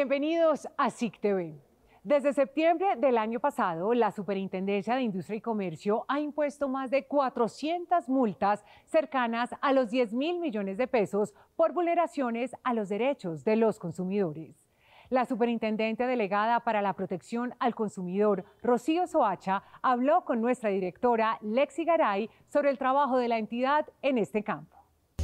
Bienvenidos a SIC TV. Desde septiembre del año pasado, la Superintendencia de Industria y Comercio ha impuesto más de 400 multas cercanas a los 10.000 millones de pesos por vulneraciones a los derechos de los consumidores. La superintendente delegada para la protección al consumidor, Rocío Soacha, habló con nuestra directora, Lexi Garay, sobre el trabajo de la entidad en este campo.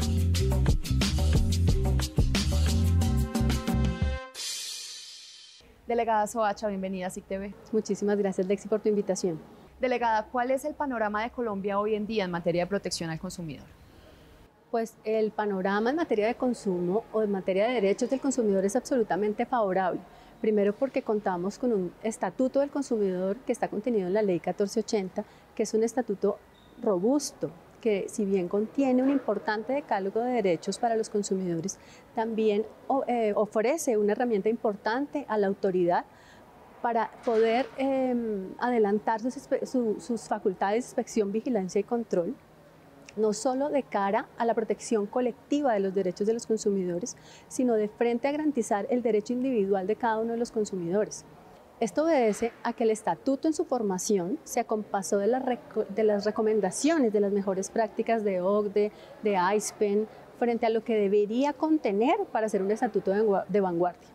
Delegada Soacha, bienvenida a SIC TV. Muchísimas gracias, Lexi, por tu invitación. Delegada, ¿cuál es el panorama de Colombia hoy en día en materia de protección al consumidor? Pues el panorama en materia de consumo o en materia de derechos del consumidor es absolutamente favorable. Primero porque contamos con un estatuto del consumidor que está contenido en la ley 1480, que es un estatuto robusto, que si bien contiene un importante decálogo de derechos para los consumidores, también ofrece una herramienta importante a la autoridad para poder adelantar sus facultades de inspección, vigilancia y control, no solo de cara a la protección colectiva de los derechos de los consumidores, sino de frente a garantizar el derecho individual de cada uno de los consumidores. Esto obedece a que el estatuto en su formación se acompasó de las recomendaciones de las mejores prácticas de OCDE, de AISPEN, frente a lo que debería contener para ser un estatuto de vanguardia.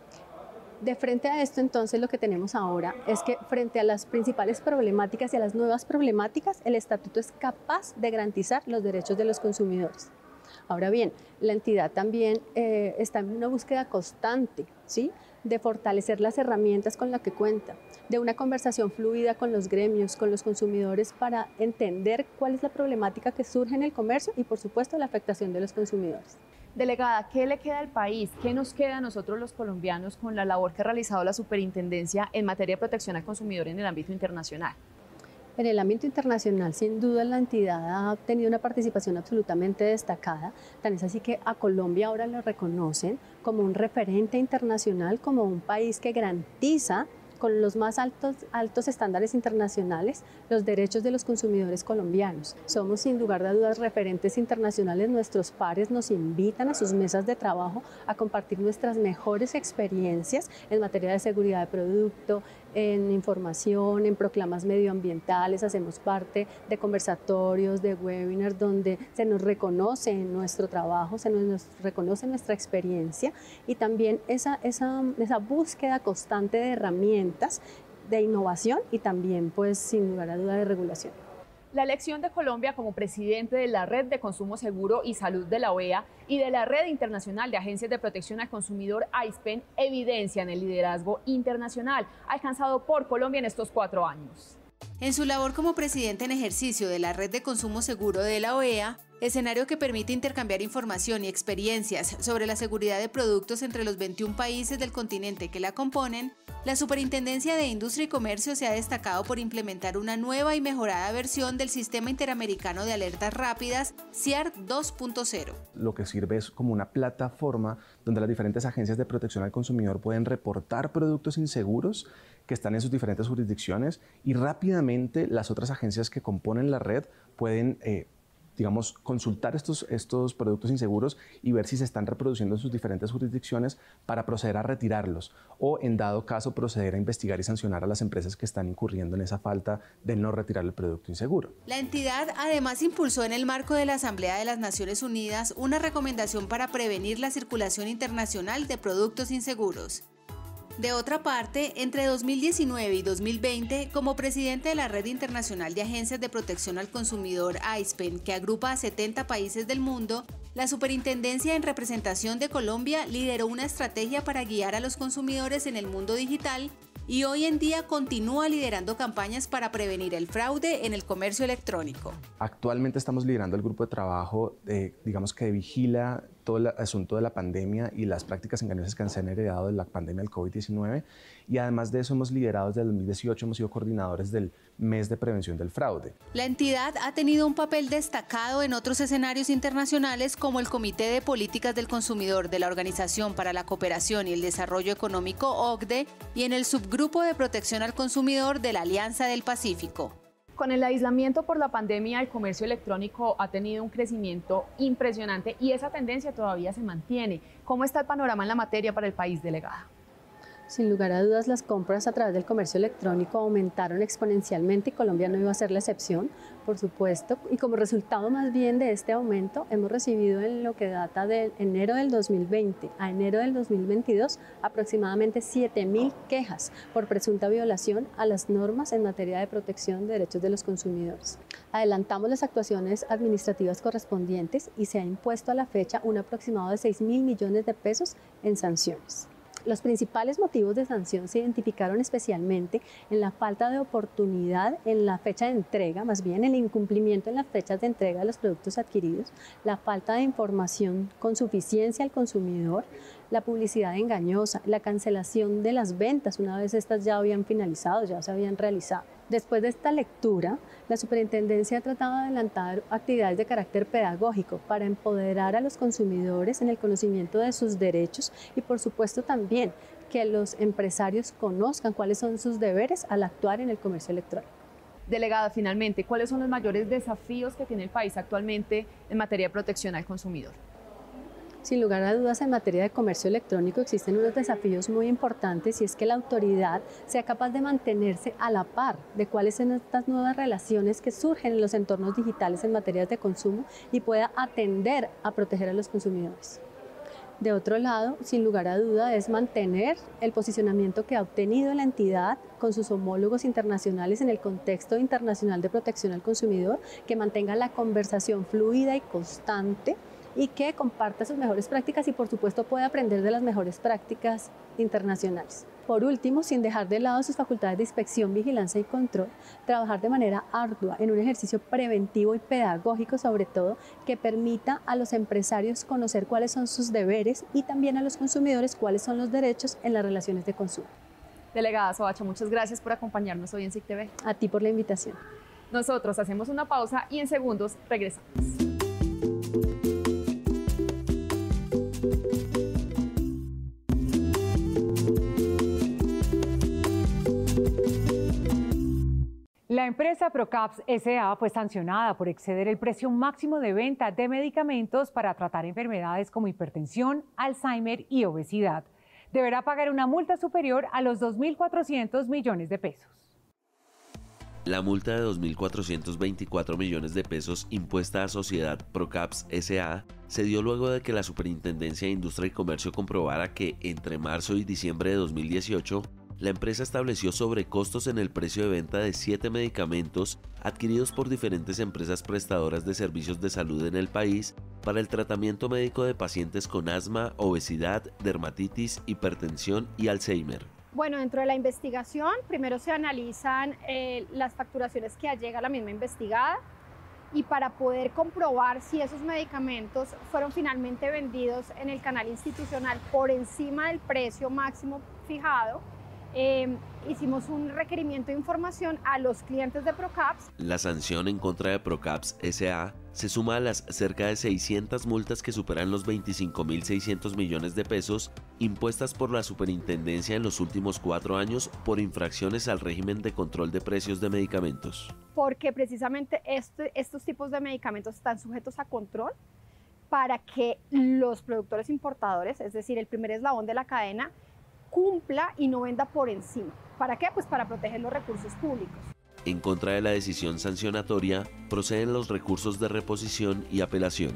De frente a esto, entonces, lo que tenemos ahora es que frente a las principales problemáticas y a las nuevas problemáticas, el estatuto es capaz de garantizar los derechos de los consumidores. Ahora bien, la entidad también está en una búsqueda constante, ¿sí?, de fortalecer las herramientas con las que cuenta, de una conversación fluida con los gremios, con los consumidores, para entender cuál es la problemática que surge en el comercio y, por supuesto, la afectación de los consumidores. Delegada, ¿qué le queda al país? ¿Qué nos queda a nosotros los colombianos con la labor que ha realizado la superintendencia en materia de protección al consumidor en el ámbito internacional? En el ámbito internacional, sin duda, la entidad ha tenido una participación absolutamente destacada, tan es así que a Colombia ahora lo reconocen como un referente internacional, como un país que garantiza con los más altos estándares internacionales los derechos de los consumidores colombianos. Somos sin lugar a dudas referentes internacionales, nuestros pares nos invitan a sus mesas de trabajo a compartir nuestras mejores experiencias en materia de seguridad de producto, en información, en proclamas medioambientales, hacemos parte de conversatorios, de webinars donde se nos reconoce nuestro trabajo, se nos reconoce nuestra experiencia y también esa búsqueda constante de herramientas de innovación y también, pues, sin lugar a duda, de regulación. La elección de Colombia como presidente de la Red de Consumo Seguro y Salud de la OEA y de la Red Internacional de Agencias de Protección al Consumidor, AISPEN, evidencian el liderazgo internacional alcanzado por Colombia en estos 4 años. En su labor como presidente en ejercicio de la Red de Consumo Seguro de la OEA, escenario que permite intercambiar información y experiencias sobre la seguridad de productos entre los 21 países del continente que la componen, la Superintendencia de Industria y Comercio se ha destacado por implementar una nueva y mejorada versión del Sistema Interamericano de Alertas Rápidas, SIARC 2.0. Lo que sirve es como una plataforma donde las diferentes agencias de protección al consumidor pueden reportar productos inseguros que están en sus diferentes jurisdicciones y rápidamente las otras agencias que componen la red pueden consultar estos productos inseguros y ver si se están reproduciendo en sus diferentes jurisdicciones para proceder a retirarlos o, en dado caso, proceder a investigar y sancionar a las empresas que están incurriendo en esa falta de no retirar el producto inseguro. La entidad además impulsó en el marco de la Asamblea de las Naciones Unidas una recomendación para prevenir la circulación internacional de productos inseguros. De otra parte, entre 2019 y 2020, como presidente de la Red Internacional de Agencias de Protección al Consumidor, AISPEN, que agrupa a 70 países del mundo, la Superintendencia en representación de Colombia lideró una estrategia para guiar a los consumidores en el mundo digital y hoy en día continúa liderando campañas para prevenir el fraude en el comercio electrónico. Actualmente estamos liderando el grupo de trabajo que vigila todo el asunto de la pandemia y las prácticas engañosas que se han heredado de la pandemia del COVID-19 y además de eso hemos liderado desde el 2018, hemos sido coordinadores del mes de prevención del fraude. La entidad ha tenido un papel destacado en otros escenarios internacionales como el Comité de Políticas del Consumidor de la Organización para la Cooperación y el Desarrollo Económico, OCDE, y en el Subgrupo de Protección al Consumidor de la Alianza del Pacífico. Con el aislamiento por la pandemia, el comercio electrónico ha tenido un crecimiento impresionante y esa tendencia todavía se mantiene. ¿Cómo está el panorama en la materia para el país, delegada? Sin lugar a dudas, las compras a través del comercio electrónico aumentaron exponencialmente y Colombia no iba a ser la excepción, por supuesto. Y como resultado más bien de este aumento, hemos recibido en lo que data de enero del 2020 a enero del 2022 aproximadamente 7.000 quejas por presunta violación a las normas en materia de protección de derechos de los consumidores. Adelantamos las actuaciones administrativas correspondientes y se ha impuesto a la fecha un aproximado de 6.000 millones de pesos en sanciones. Los principales motivos de sanción se identificaron especialmente en la falta de oportunidad en la fecha de entrega, más bien el incumplimiento en las fechas de entrega de los productos adquiridos, la falta de información con suficiencia al consumidor, la publicidad engañosa, la cancelación de las ventas una vez estas ya habían finalizado, ya se habían realizado. Después de esta lectura, la Superintendencia ha tratado de adelantar actividades de carácter pedagógico para empoderar a los consumidores en el conocimiento de sus derechos y, por supuesto, también que los empresarios conozcan cuáles son sus deberes al actuar en el comercio electrónico. Delegada, finalmente, ¿cuáles son los mayores desafíos que tiene el país actualmente en materia de protección al consumidor? Sin lugar a dudas, en materia de comercio electrónico existen unos desafíos muy importantes y es que la autoridad sea capaz de mantenerse a la par de cuáles son estas nuevas relaciones que surgen en los entornos digitales en materia de consumo y pueda atender a proteger a los consumidores. De otro lado, sin lugar a duda, es mantener el posicionamiento que ha obtenido la entidad con sus homólogos internacionales en el contexto internacional de protección al consumidor, que mantenga la conversación fluida y constante y que comparta sus mejores prácticas y, por supuesto, pueda aprender de las mejores prácticas internacionales. Por último, sin dejar de lado sus facultades de inspección, vigilancia y control, trabajar de manera ardua en un ejercicio preventivo y pedagógico, sobre todo, que permita a los empresarios conocer cuáles son sus deberes y también a los consumidores cuáles son los derechos en las relaciones de consumo. Delegada Soacha, muchas gracias por acompañarnos hoy en SIC TV. A ti por la invitación. Nosotros hacemos una pausa y en segundos regresamos. La empresa Procaps S.A. fue sancionada por exceder el precio máximo de venta de medicamentos para tratar enfermedades como hipertensión, Alzheimer y obesidad. Deberá pagar una multa superior a los 2.400 millones de pesos. La multa de 2.424 millones de pesos impuesta a Sociedad Procaps S.A. se dio luego de que la Superintendencia de Industria y Comercio comprobara que entre marzo y diciembre de 2018 la empresa estableció sobrecostos en el precio de venta de 7 medicamentos adquiridos por diferentes empresas prestadoras de servicios de salud en el país para el tratamiento médico de pacientes con asma, obesidad, dermatitis, hipertensión y Alzheimer. Bueno, dentro de la investigación, primero se analizan las facturaciones que llega la misma investigada y para poder comprobar si esos medicamentos fueron finalmente vendidos en el canal institucional por encima del precio máximo fijado, hicimos un requerimiento de información a los clientes de Procaps. La sanción en contra de Procaps S.A. se suma a las cerca de 600 multas que superan los 25.600 millones de pesos impuestas por la Superintendencia en los últimos 4 años por infracciones al régimen de control de precios de medicamentos. Porque precisamente estos tipos de medicamentos están sujetos a control para que los productores importadores, es decir, el primer eslabón de la cadena, cumpla y no venda por encima. ¿Para qué? Pues para proteger los recursos públicos. En contra de la decisión sancionatoria, proceden los recursos de reposición y apelación.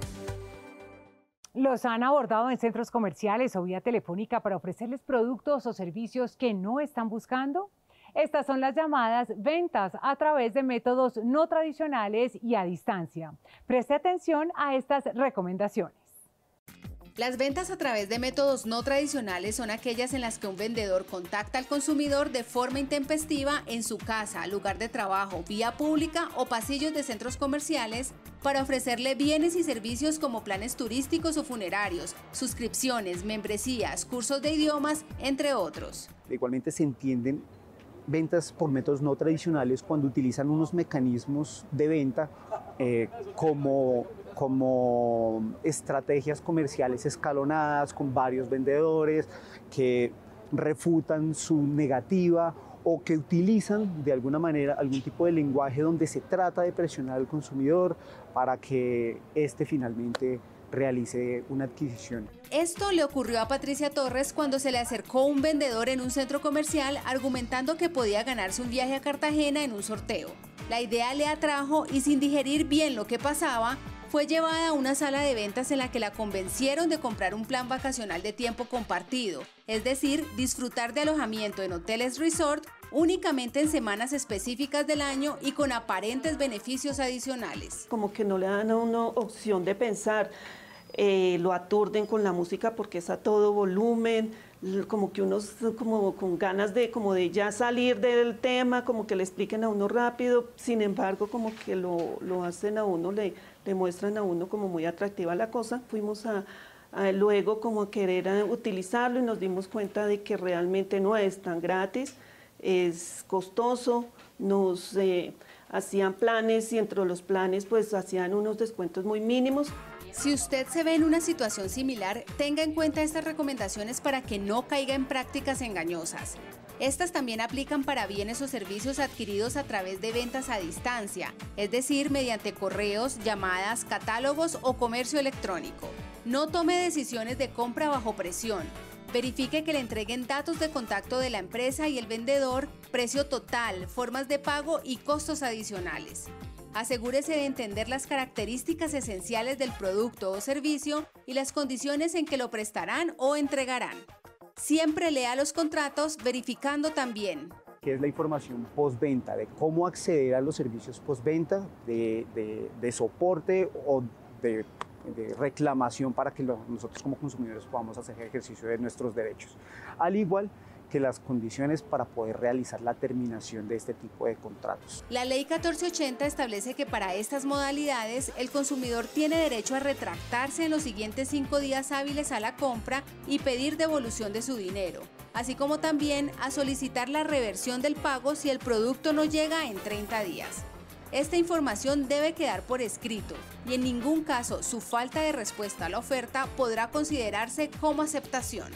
Los han abordado en centros comerciales o vía telefónica para ofrecerles productos o servicios que no están buscando. Estas son las llamadas ventas a través de métodos no tradicionales y a distancia. Preste atención a estas recomendaciones. Las ventas a través de métodos no tradicionales son aquellas en las que un vendedor contacta al consumidor de forma intempestiva en su casa, lugar de trabajo, vía pública o pasillos de centros comerciales para ofrecerle bienes y servicios como planes turísticos o funerarios, suscripciones, membresías, cursos de idiomas, entre otros. Igualmente se entienden ventas por métodos no tradicionales cuando utilizan unos mecanismos de venta como estrategias comerciales escalonadas con varios vendedores que refutan su negativa o que utilizan de alguna manera algún tipo de lenguaje donde se trata de presionar al consumidor para que éste finalmente realice una adquisición. Esto le ocurrió a Patricia Torres cuando se le acercó un vendedor en un centro comercial argumentando que podía ganarse un viaje a Cartagena en un sorteo. La idea le atrajo y sin digerir bien lo que pasaba, fue llevada a una sala de ventas en la que la convencieron de comprar un plan vacacional de tiempo compartido, es decir, disfrutar de alojamiento en hoteles resort únicamente en semanas específicas del año y con aparentes beneficios adicionales. Como que no le dan a uno opción de pensar. Lo aturden con la música porque es a todo volumen, como que uno como con ganas de ya salir del tema, como que le expliquen a uno rápido, sin embargo como que lo hacen a uno, le muestran a uno como muy atractiva la cosa. Fuimos a luego como querer utilizarlo y nos dimos cuenta de que realmente no es tan gratis, es costoso, nos hacían planes y entre los planes pues hacían unos descuentos muy mínimos. Si usted se ve en una situación similar, tenga en cuenta estas recomendaciones para que no caiga en prácticas engañosas. Estas también aplican para bienes o servicios adquiridos a través de ventas a distancia, es decir, mediante correos, llamadas, catálogos o comercio electrónico. No tome decisiones de compra bajo presión. Verifique que le entreguen datos de contacto de la empresa y el vendedor, precio total, formas de pago y costos adicionales. Asegúrese de entender las características esenciales del producto o servicio y las condiciones en que lo prestarán o entregarán. Siempre lea los contratos verificando también que es la información postventa, de cómo acceder a los servicios postventa, de soporte o de reclamación para que nosotros como consumidores podamos hacer ejercicio de nuestros derechos. Al igual que las condiciones para poder realizar la terminación de este tipo de contratos. La Ley 1480 establece que para estas modalidades el consumidor tiene derecho a retractarse en los siguientes 5 días hábiles a la compra y pedir devolución de su dinero, así como también a solicitar la reversión del pago si el producto no llega en 30 días. Esta información debe quedar por escrito y en ningún caso su falta de respuesta a la oferta podrá considerarse como aceptación.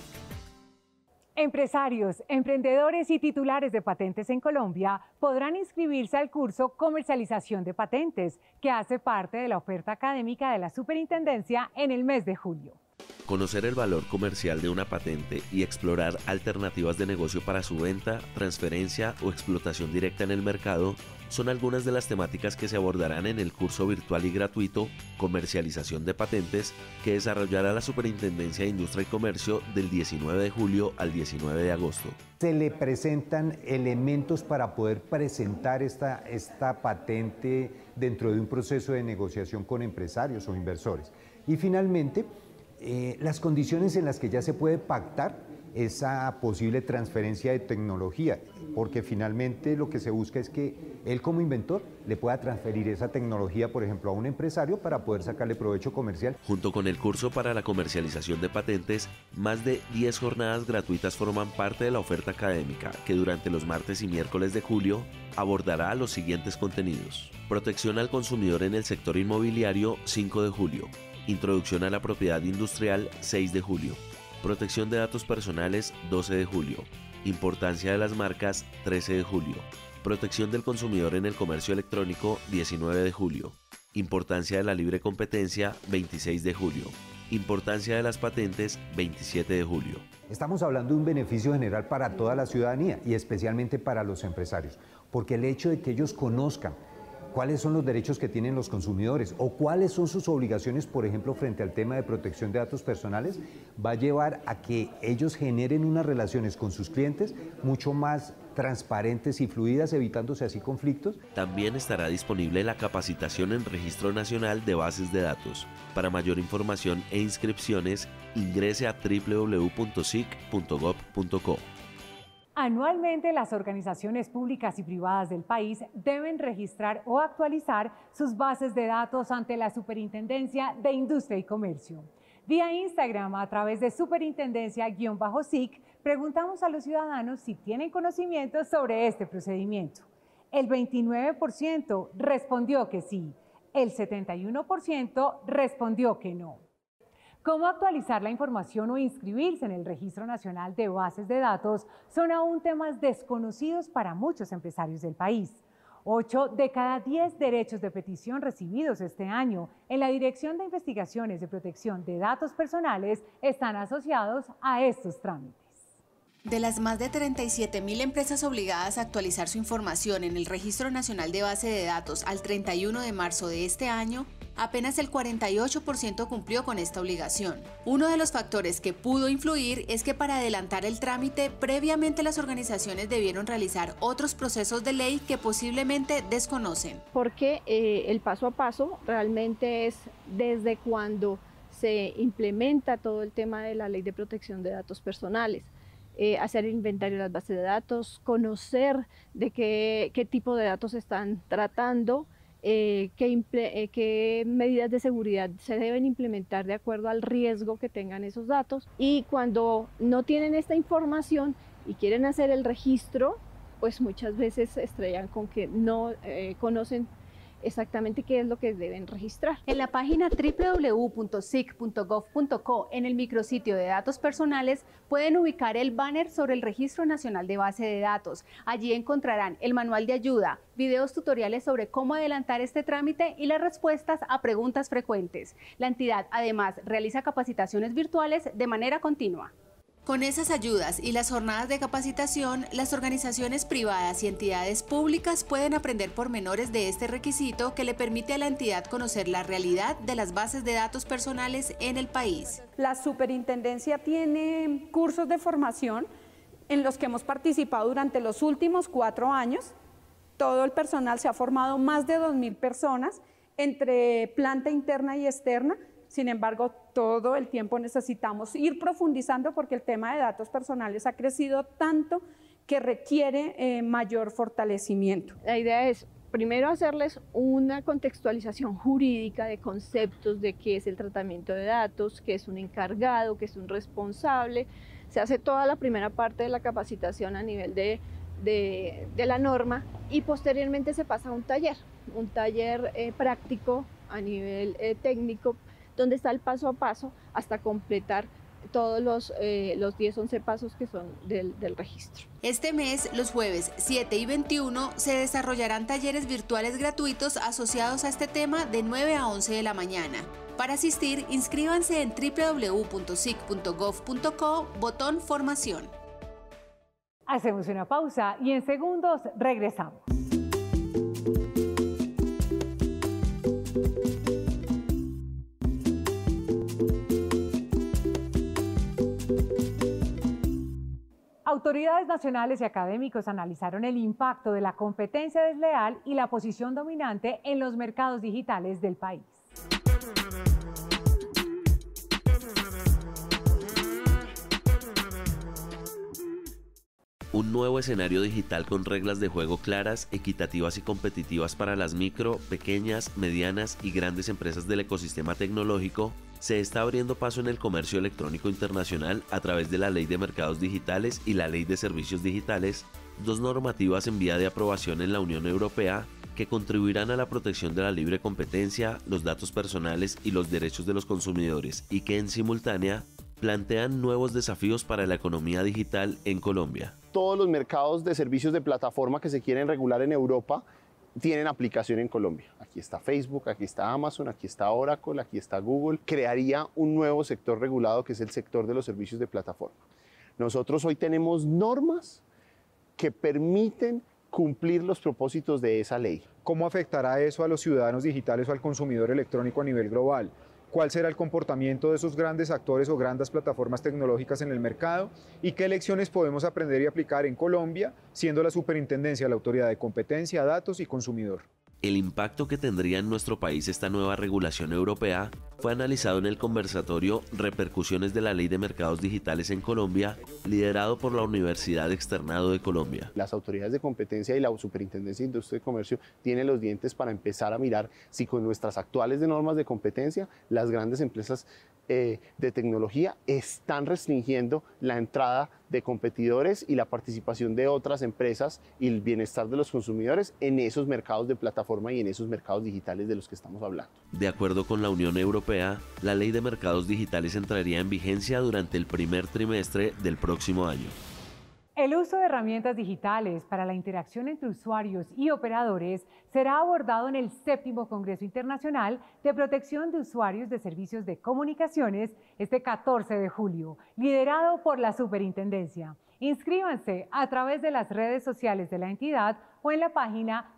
Empresarios, emprendedores y titulares de patentes en Colombia podrán inscribirse al curso Comercialización de Patentes, que hace parte de la oferta académica de la Superintendencia en el mes de julio. Conocer el valor comercial de una patente y explorar alternativas de negocio para su venta, transferencia o explotación directa en el mercado son algunas de las temáticas que se abordarán en el curso virtual y gratuito Comercialización de Patentes que desarrollará la Superintendencia de Industria y Comercio del 19 de julio al 19 de agosto. Se le presentan elementos para poder presentar esta patente dentro de un proceso de negociación con empresarios o inversores. Y finalmente, las condiciones en las que ya se puede pactar esa posible transferencia de tecnología, porque finalmente lo que se busca es que él como inventor le pueda transferir esa tecnología, por ejemplo, a un empresario para poder sacarle provecho comercial. Junto con el curso para la comercialización de patentes, más de 10 jornadas gratuitas forman parte de la oferta académica, que durante los martes y miércoles de julio abordará los siguientes contenidos. Protección al consumidor en el sector inmobiliario, 5 de julio. Introducción a la propiedad industrial, 6 de julio. Protección de datos personales, 12 de julio. Importancia de las marcas, 13 de julio. Protección del consumidor en el comercio electrónico, 19 de julio. Importancia de la libre competencia, 26 de julio. Importancia de las patentes, 27 de julio. Estamos hablando de un beneficio general para toda la ciudadanía y especialmente para los empresarios, porque el hecho de que ellos conozcan cuáles son los derechos que tienen los consumidores o cuáles son sus obligaciones, por ejemplo, frente al tema de protección de datos personales, va a llevar a que ellos generen unas relaciones con sus clientes mucho más transparentes y fluidas, evitándose así conflictos. También estará disponible la capacitación en Registro Nacional de Bases de Datos. Para mayor información e inscripciones, ingrese a www.sic.gov.co. Anualmente, las organizaciones públicas y privadas del país deben registrar o actualizar sus bases de datos ante la Superintendencia de Industria y Comercio. Vía Instagram, a través de superintendencia-SIC, preguntamos a los ciudadanos si tienen conocimiento sobre este procedimiento. El 29% respondió que sí, el 71% respondió que no. ¿Cómo actualizar la información o inscribirse en el Registro Nacional de Bases de Datos son aún temas desconocidos para muchos empresarios del país? 8 de cada 10 derechos de petición recibidos este año en la Dirección de Investigaciones de Protección de Datos Personales están asociados a estos trámites. De las más de 37.000 empresas obligadas a actualizar su información en el Registro Nacional de Base de Datos al 31 de marzo de este año, apenas el 48% cumplió con esta obligación. Uno de los factores que pudo influir es que para adelantar el trámite, previamente las organizaciones debieron realizar otros procesos de ley que posiblemente desconocen. Porque el paso a paso realmente es desde cuando se implementa todo el tema de la Ley de Protección de Datos Personales. Hacer el inventario de las bases de datos, conocer de qué tipo de datos se están tratando, qué medidas de seguridad se deben implementar de acuerdo al riesgo que tengan esos datos. Y cuando no tienen esta información y quieren hacer el registro, pues muchas veces se estrellan con que no conocen exactamente qué es lo que deben registrar. En la página www.sic.gov.co, en el micrositio de datos personales, pueden ubicar el banner sobre el Registro Nacional de Base de Datos. Allí encontrarán el manual de ayuda, videos tutoriales sobre cómo adelantar este trámite y las respuestas a preguntas frecuentes. La entidad además realiza capacitaciones virtuales de manera continua. Con esas ayudas y las jornadas de capacitación, las organizaciones privadas y entidades públicas pueden aprender pormenores de este requisito que le permite a la entidad conocer la realidad de las bases de datos personales en el país. La superintendencia tiene cursos de formación en los que hemos participado durante los últimos 4 años. Todo el personal se ha formado, más de 2.000 personas, entre planta interna y externa. Sin embargo, todo el tiempo necesitamos ir profundizando porque el tema de datos personales ha crecido tanto que requiere mayor fortalecimiento. La idea es primero hacerles una contextualización jurídica de conceptos de qué es el tratamiento de datos, qué es un encargado, qué es un responsable. Se hace toda la primera parte de la capacitación a nivel de la norma y posteriormente se pasa a un taller práctico a nivel técnico, donde está el paso a paso hasta completar todos los 10-11 pasos que son del registro. Este mes, los jueves 7 y 21, se desarrollarán talleres virtuales gratuitos asociados a este tema de 9 a 11 de la mañana. Para asistir, inscríbanse en www.sic.gov.co, botón formación. Hacemos una pausa y en segundos regresamos. Autoridades nacionales y académicos analizaron el impacto de la competencia desleal y la posición dominante en los mercados digitales del país. Un nuevo escenario digital con reglas de juego claras, equitativas y competitivas para las micro, pequeñas, medianas y grandes empresas del ecosistema tecnológico se está abriendo paso en el comercio electrónico internacional a través de la Ley de Mercados Digitales y la Ley de Servicios Digitales, dos normativas en vía de aprobación en la Unión Europea que contribuirán a la protección de la libre competencia, los datos personales y los derechos de los consumidores y que en simultánea plantean nuevos desafíos para la economía digital en Colombia. Todos los mercados de servicios de plataforma que se quieren regular en Europa tienen aplicación en Colombia. Aquí está Facebook, aquí está Amazon, aquí está Oracle, aquí está Google. Crearía un nuevo sector regulado que es el sector de los servicios de plataforma. Nosotros hoy tenemos normas que permiten cumplir los propósitos de esa ley. ¿Cómo afectará eso a los ciudadanos digitales o al consumidor electrónico a nivel global? ¿Cuál será el comportamiento de esos grandes actores o grandes plataformas tecnológicas en el mercado? ¿Y qué lecciones podemos aprender y aplicar en Colombia, siendo la superintendencia la autoridad de competencia, datos y consumidor? El impacto que tendría en nuestro país esta nueva regulación europea fue analizado en el conversatorio Repercusiones de la Ley de Mercados Digitales en Colombia, liderado por la Universidad Externado de Colombia. Las autoridades de competencia y la Superintendencia de Industria y Comercio tienen los dientes para empezar a mirar si con nuestras actuales normas de competencia las grandes empresas de tecnología están restringiendo la entrada de competidores y la participación de otras empresas y el bienestar de los consumidores en esos mercados de plataforma y en esos mercados digitales de los que estamos hablando. De acuerdo con la Unión Europea, la Ley de Mercados Digitales entraría en vigencia durante el primer trimestre del próximo año. El uso de herramientas digitales para la interacción entre usuarios y operadores será abordado en el 7º Congreso Internacional de Protección de Usuarios de Servicios de Comunicaciones este 14 de julio, liderado por la Superintendencia. Inscríbanse a través de las redes sociales de la entidad o en la página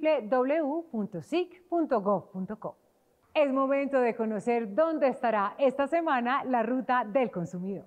www.sic.gov.co. Es momento de conocer dónde estará esta semana la ruta del consumidor.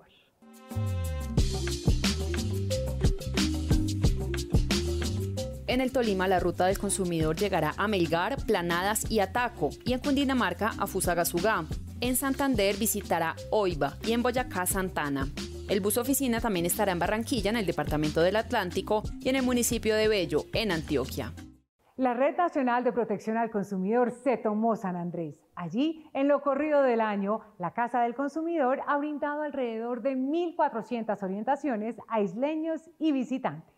En el Tolima, la ruta del consumidor llegará a Melgar, Planadas y Ataco, y en Cundinamarca a Fusagasugá. En Santander visitará Oiba y en Boyacá, Santana. El bus oficina también estará en Barranquilla, en el departamento del Atlántico, y en el municipio de Bello, en Antioquia. La Red Nacional de Protección al Consumidor se tomó San Andrés. Allí, en lo corrido del año, la Casa del Consumidor ha brindado alrededor de 1.400 orientaciones a isleños y visitantes.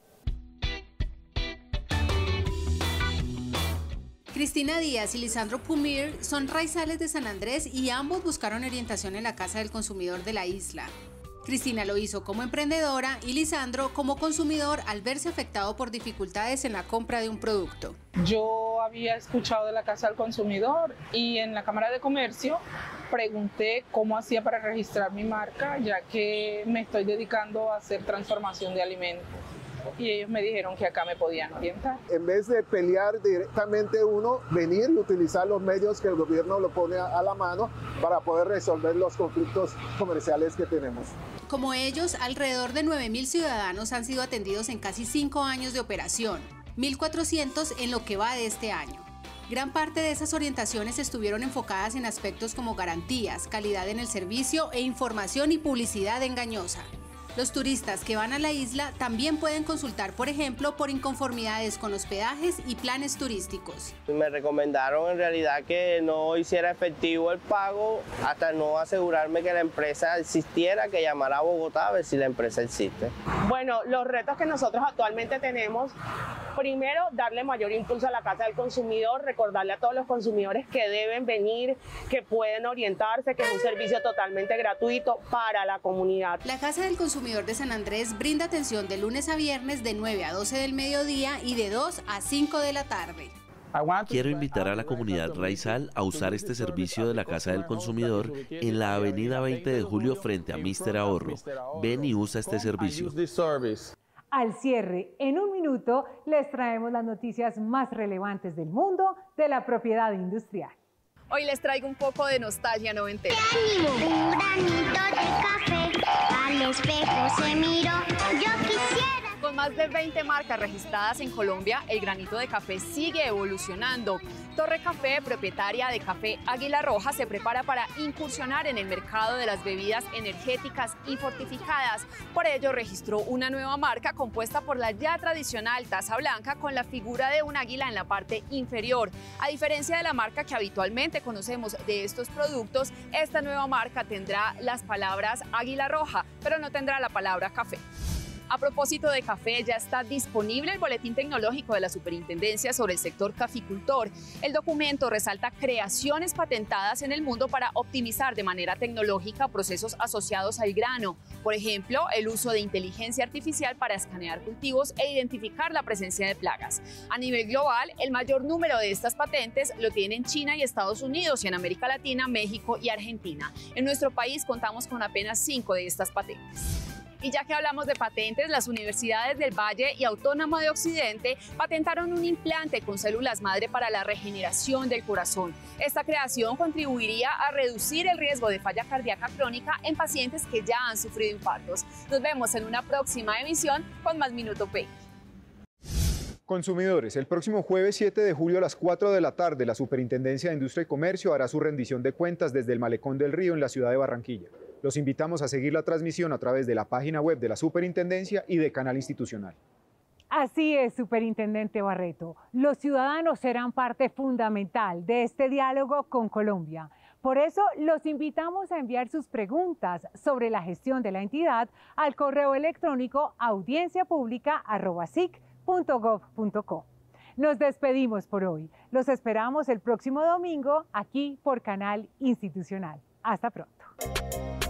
Cristina Díaz y Lisandro Pumir son raizales de San Andrés y ambos buscaron orientación en la Casa del Consumidor de la isla. Cristina lo hizo como emprendedora y Lisandro como consumidor al verse afectado por dificultades en la compra de un producto. Yo había escuchado de la Casa del Consumidor y en la Cámara de Comercio pregunté cómo hacía para registrar mi marca, ya que me estoy dedicando a hacer transformación de alimentos. Y ellos me dijeron que acá me podían orientar. En vez de pelear directamente uno, venir y utilizar los medios que el gobierno lo pone a la mano para poder resolver los conflictos comerciales que tenemos. Como ellos, alrededor de 9.000 ciudadanos han sido atendidos en casi 5 años de operación, 1.400 en lo que va de este año. Gran parte de esas orientaciones estuvieron enfocadas en aspectos como garantías, calidad en el servicio e información y publicidad engañosa. Los turistas que van a la isla también pueden consultar, por ejemplo, por inconformidades con hospedajes y planes turísticos. Me recomendaron en realidad que no hiciera efectivo el pago hasta no asegurarme que la empresa existiera, que llamara a Bogotá a ver si la empresa existe. Bueno, los retos que nosotros actualmente tenemos, primero, darle mayor impulso a la Casa del Consumidor, recordarle a todos los consumidores que deben venir, que pueden orientarse, que es un servicio totalmente gratuito para la comunidad. La Casa del Consumidor de San Andrés brinda atención de lunes a viernes de 9 a 12 del mediodía y de 2 a 5 de la tarde. Quiero invitar a la comunidad raizal a usar este servicio de la Casa del Consumidor en la avenida 20 de julio frente a Mr. Ahorro. Ven y usa este servicio. Al cierre, en un minuto, les traemos las noticias más relevantes del mundo de la propiedad industrial. Hoy les traigo un poco de nostalgia noventera. ¡Qué ánimo! Un granito de café, al espejo se miró, yo quisiera. Con más de 20 marcas registradas en Colombia, el granito de café sigue evolucionando. Torre Café, propietaria de Café Águila Roja, se prepara para incursionar en el mercado de las bebidas energéticas y fortificadas. Por ello, registró una nueva marca compuesta por la ya tradicional taza blanca con la figura de un águila en la parte inferior. A diferencia de la marca que habitualmente conocemos de estos productos, esta nueva marca tendrá las palabras Águila Roja, pero no tendrá la palabra café. A propósito de café, ya está disponible el boletín tecnológico de la Superintendencia sobre el sector caficultor. El documento resalta creaciones patentadas en el mundo para optimizar de manera tecnológica procesos asociados al grano. Por ejemplo, el uso de inteligencia artificial para escanear cultivos e identificar la presencia de plagas. A nivel global, el mayor número de estas patentes lo tienen China y Estados Unidos, y en América Latina, México y Argentina. En nuestro país contamos con apenas 5 de estas patentes. Y ya que hablamos de patentes, las universidades del Valle y Autónoma de Occidente patentaron un implante con células madre para la regeneración del corazón. Esta creación contribuiría a reducir el riesgo de falla cardíaca crónica en pacientes que ya han sufrido infartos. Nos vemos en una próxima emisión con más Minuto P. Consumidores, el próximo jueves 7 de julio a las 4 de la tarde, la Superintendencia de Industria y Comercio hará su rendición de cuentas desde el Malecón del Río en la ciudad de Barranquilla. Los invitamos a seguir la transmisión a través de la página web de la Superintendencia y de Canal Institucional. Así es, Superintendente Barreto. Los ciudadanos serán parte fundamental de este diálogo con Colombia. Por eso, los invitamos a enviar sus preguntas sobre la gestión de la entidad al correo electrónico audienciapublica@sic.gov.co. Nos despedimos por hoy. Los esperamos el próximo domingo aquí por Canal Institucional. Hasta pronto.